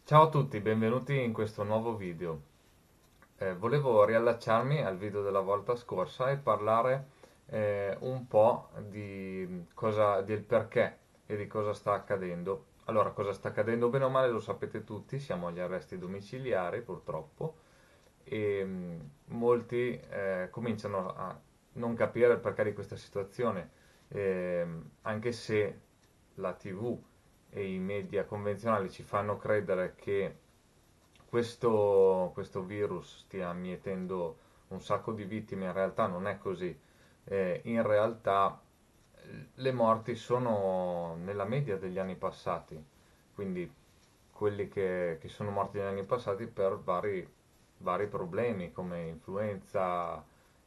Ciao a tutti, benvenuti in questo nuovo video. Volevo riallacciarmi al video della volta scorsa e parlare un po' del perché e di cosa sta accadendo. Allora, cosa sta accadendo bene o male lo sapete tutti, siamo agli arresti domiciliari purtroppo e molti cominciano a non capire il perché di questa situazione, anche se la TV e i media convenzionali ci fanno credere che questo virus stia mietendo un sacco di vittime, in realtà non è così. In realtà le morti sono nella media degli anni passati, quindi quelli che sono morti negli anni passati per vari problemi come influenza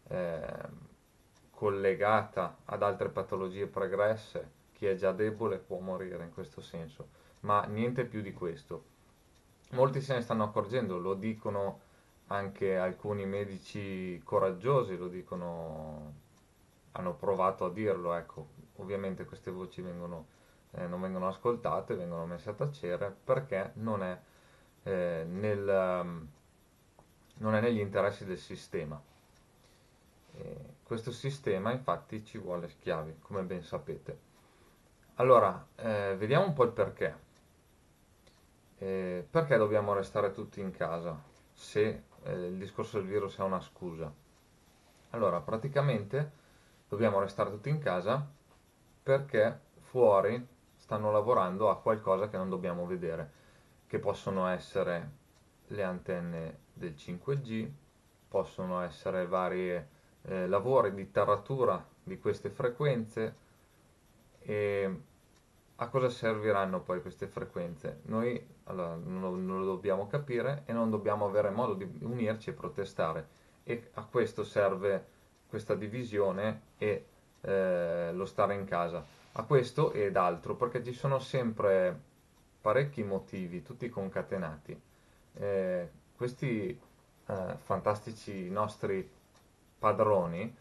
collegata ad altre patologie pregresse. Chi è già debole può morire in questo senso, ma niente più di questo. Molti se ne stanno accorgendo, lo dicono anche alcuni medici coraggiosi, lo dicono, hanno provato a dirlo, ecco. Ovviamente queste voci non vengono ascoltate, vengono messe a tacere perché non è negli interessi del sistema. Questo sistema infatti ci vuole schiavi, come ben sapete. Allora, vediamo un po' il perché. Perché dobbiamo restare tutti in casa se il discorso del virus è una scusa? Allora, praticamente dobbiamo restare tutti in casa perché fuori stanno lavorando a qualcosa che non dobbiamo vedere, che possono essere le antenne del 5G, possono essere vari lavori di taratura di queste frequenze. E a cosa serviranno poi queste frequenze? Noi allora, non lo dobbiamo capire e non dobbiamo avere modo di unirci e protestare. E a questo serve questa divisione e lo stare in casa. A questo ed altro, perché ci sono sempre parecchi motivi, tutti concatenati. Questi fantastici nostri padroni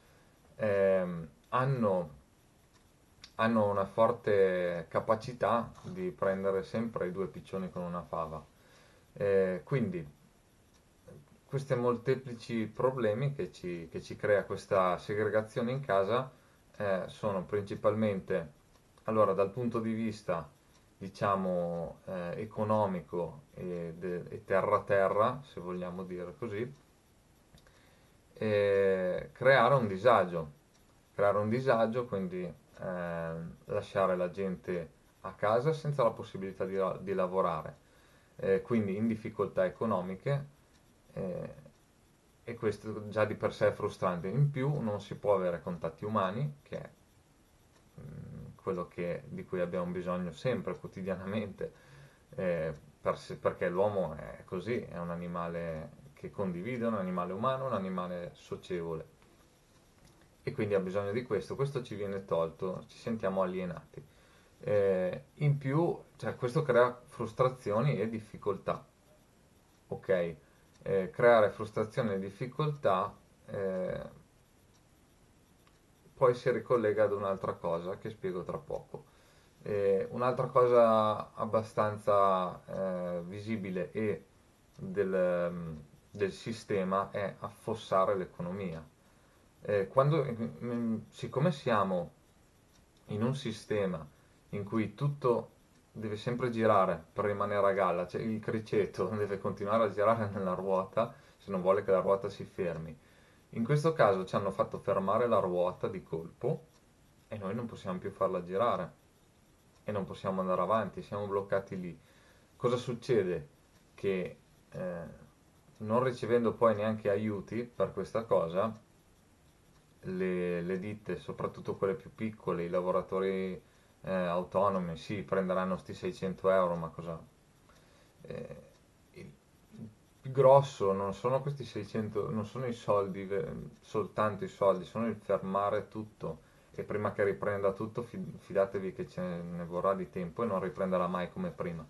hanno una forte capacità di prendere sempre i due piccioni con una fava. Quindi questi molteplici problemi che ci crea questa segregazione in casa sono principalmente, allora, dal punto di vista, diciamo, economico e terra-terra, se vogliamo dire così, creare un disagio, quindi lasciare la gente a casa senza la possibilità di lavorare, quindi in difficoltà economiche, eh, e questo già di per sé è frustrante. In più non si può avere contatti umani, che è quello di cui abbiamo bisogno sempre, quotidianamente, perché l'uomo è così, è un animale che condivide, un animale umano, un animale socievole e quindi ha bisogno di questo. Questo ci viene tolto, ci sentiamo alienati. In più, cioè, questo crea frustrazioni e difficoltà, ok? Creare frustrazioni e difficoltà eh, poi si ricollega ad un'altra cosa che spiego tra poco. Un'altra cosa abbastanza visibile del sistema è affossare l'economia. Siccome siamo in un sistema in cui tutto deve sempre girare per rimanere a galla, cioè il criceto deve continuare a girare nella ruota se non vuole che la ruota si fermi. In questo caso ci hanno fatto fermare la ruota di colpo e noi non possiamo più farla girare e non possiamo andare avanti, siamo bloccati lì. Cosa succede? Che non ricevendo poi neanche aiuti per questa cosa, le ditte, soprattutto quelle più piccole, i lavoratori autonomi, sì, prenderanno sti 600 euro, ma cosa? Eh, il grosso non sono questi 600, non sono i soldi, soltanto i soldi, sono il fermare tutto. E prima che riprenda tutto, fidatevi che ce ne vorrà di tempo e non riprenderà mai come prima.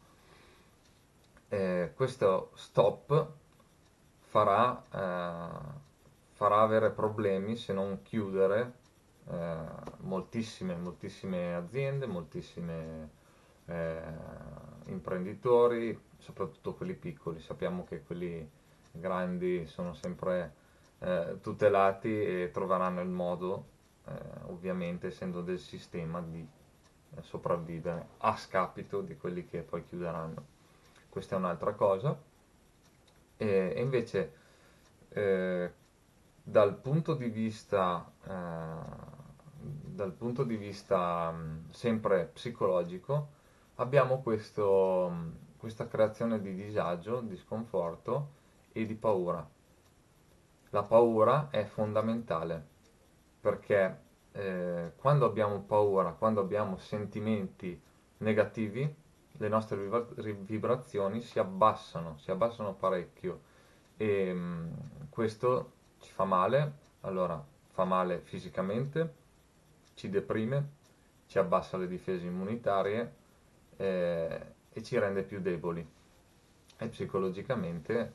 Questo stop farà, farà avere problemi se non chiudere moltissime aziende, moltissime imprenditori, soprattutto quelli piccoli. Sappiamo che quelli grandi sono sempre tutelati e troveranno il modo, ovviamente essendo del sistema, di sopravvivere a scapito di quelli che poi chiuderanno. Questa è un'altra cosa. E invece eh, dal punto di vista, sempre psicologico, abbiamo questa creazione di disagio, di sconforto e di paura. La paura è fondamentale perché quando abbiamo paura, quando abbiamo sentimenti negativi, le nostre vibrazioni si abbassano parecchio e questo ci fa male, allora fa male fisicamente, ci deprime, ci abbassa le difese immunitarie e ci rende più deboli e psicologicamente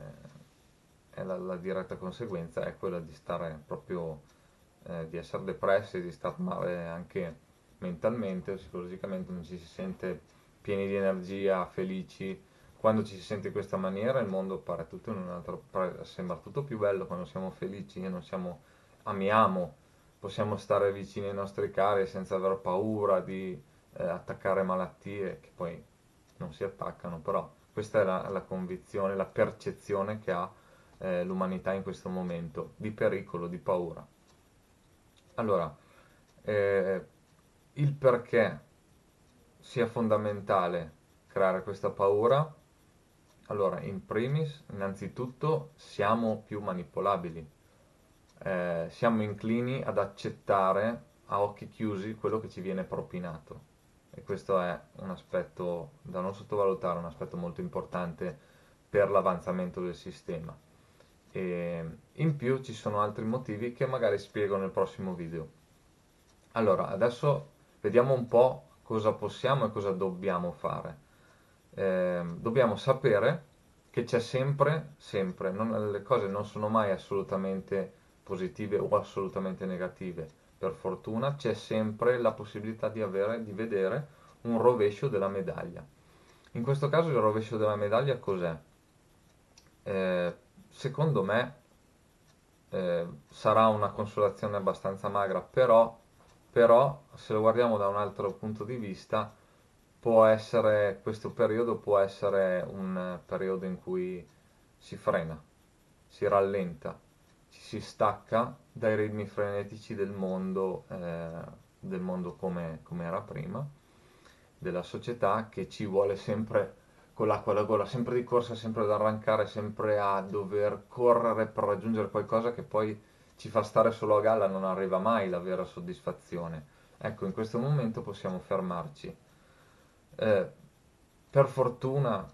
è la diretta conseguenza è quella di stare proprio, di essere depressi, di star male anche mentalmente, psicologicamente, non ci si sente pieni di energia, felici. Quando ci si sente in questa maniera il mondo pare tutto in un altro, sembra tutto più bello quando siamo felici e non siamo, amiamo, possiamo stare vicini ai nostri cari senza aver paura di attaccare malattie che poi non si attaccano, però questa è la convinzione, la percezione che ha l'umanità in questo momento di pericolo, di paura. Allora, eh, il perché sia fondamentale creare questa paura, allora, in primis, innanzitutto, siamo più manipolabili, siamo inclini ad accettare a occhi chiusi quello che ci viene propinato. E questo è un aspetto da non sottovalutare, un aspetto molto importante per l'avanzamento del sistema. E in più ci sono altri motivi che magari spiego nel prossimo video. Allora, adesso vediamo un po' cosa possiamo e cosa dobbiamo fare. Dobbiamo sapere che c'è sempre, le cose non sono mai assolutamente positive o assolutamente negative. Per fortuna c'è sempre la possibilità di vedere un rovescio della medaglia. In questo caso il rovescio della medaglia cos'è? Secondo me sarà una consolazione abbastanza magra, però se lo guardiamo da un altro punto di vista, questo periodo può essere un periodo in cui si frena, si rallenta, ci si stacca dai ritmi frenetici del mondo come era prima, della società che ci vuole sempre con l'acqua alla gola, sempre di corsa, sempre ad arrancare, sempre a dover correre per raggiungere qualcosa che poi ci fa stare solo a galla, non arriva mai la vera soddisfazione. Ecco, in questo momento possiamo fermarci. Eh, per fortuna,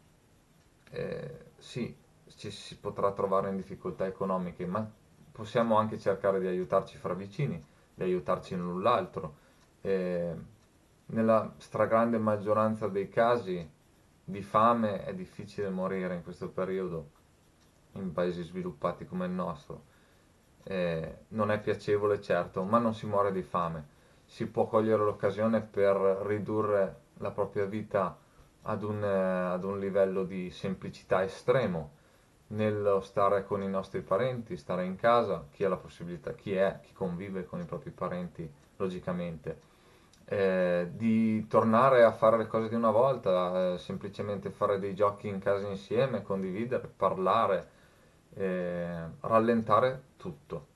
sì, ci si potrà trovare in difficoltà economiche, ma possiamo anche cercare di aiutarci fra vicini, di aiutarci l'un l'altro. Eh, nella stragrande maggioranza dei casi di fame è difficile morire in questo periodo in paesi sviluppati come il nostro. Non è piacevole certo, ma non si muore di fame. Si può cogliere l'occasione per ridurre la propria vita ad un livello di semplicità estremo, nello stare con i nostri parenti, stare in casa, chi ha la possibilità, chi convive con i propri parenti, logicamente, di tornare a fare le cose di una volta, semplicemente fare dei giochi in casa insieme, condividere, parlare, rallentare tutto.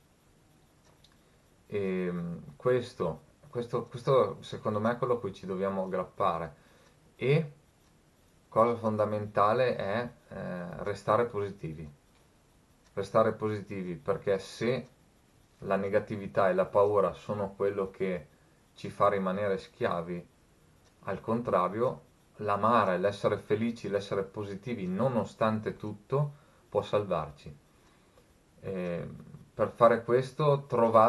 E questo secondo me è quello a cui ci dobbiamo aggrappare. E cosa fondamentale è restare positivi. Restare positivi perché se la negatività e la paura sono quello che ci fa rimanere schiavi, al contrario, l'amare, l'essere felici, l'essere positivi nonostante tutto può salvarci. E per fare questo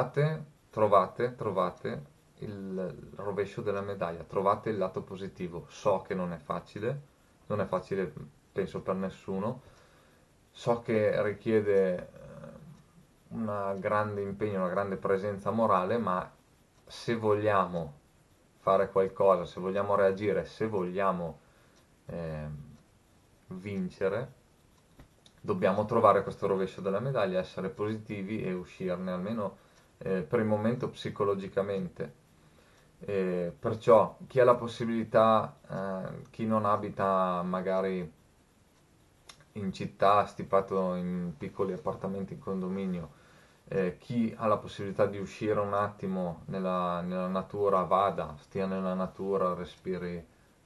trovate il rovescio della medaglia, trovate il lato positivo. So che non è facile, non è facile penso per nessuno, so che richiede un grande impegno, una grande presenza morale, ma se vogliamo fare qualcosa, se vogliamo reagire, se vogliamo vincere, dobbiamo trovare questo rovescio della medaglia, essere positivi e uscirne, almeno per il momento psicologicamente. Perciò chi ha la possibilità, chi non abita magari in città, stipato in piccoli appartamenti in condominio, chi ha la possibilità di uscire un attimo nella natura, vada, stia nella natura, respiri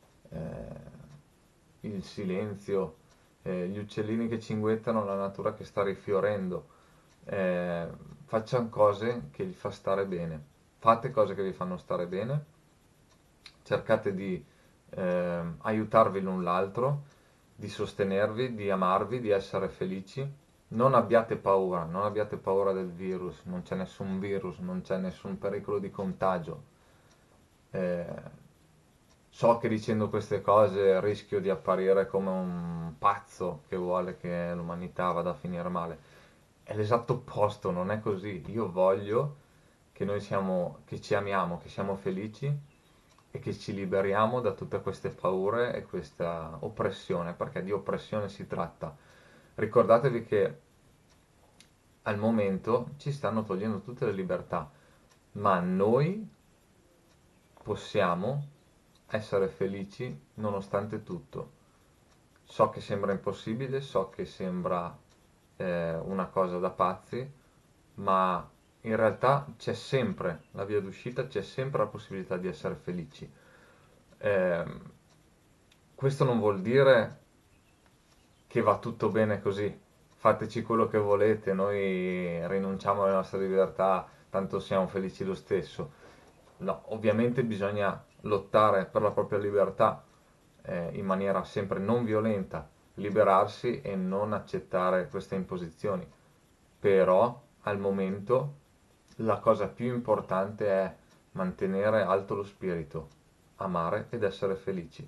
il silenzio, gli uccellini che cinguettano, la natura che sta rifiorendo. Eh, Facciano cose che vi fa stare bene. Fate cose che vi fanno stare bene, cercate di aiutarvi l'un l'altro, di sostenervi, di amarvi, di essere felici. Non abbiate paura del virus, non c'è nessun virus, non c'è nessun pericolo di contagio. Eh, So che dicendo queste cose rischio di apparire come un pazzo che vuole che l'umanità vada a finire male. È l'esatto opposto, non è così. Io voglio che noi siamo, che ci amiamo, che siamo felici e che ci liberiamo da tutte queste paure e questa oppressione, perché di oppressione si tratta. Ricordatevi che al momento ci stanno togliendo tutte le libertà, ma noi possiamo essere felici nonostante tutto. So che sembra impossibile, so che sembra una cosa da pazzi, ma in realtà c'è sempre la via d'uscita, c'è sempre la possibilità di essere felici. Ehm, Questo non vuol dire che va tutto bene così. Fateci quello che volete, noi rinunciamo alle nostre libertà, tanto siamo felici lo stesso. No, ovviamente bisogna lottare per la propria libertà in maniera sempre non violenta, liberarsi e non accettare queste imposizioni. Però al momento la cosa più importante è mantenere alto lo spirito, amare ed essere felici.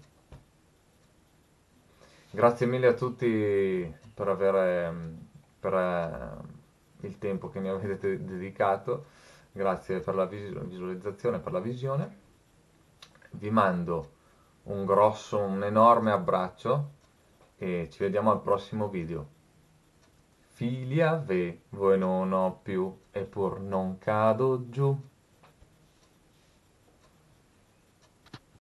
Grazie mille a tutti per il tempo che mi avete dedicato, grazie per la visualizzazione, per la visione. Vi mando un enorme abbraccio e ci vediamo al prossimo video. Figli a ve, voi non ho più, e pur non cado giù.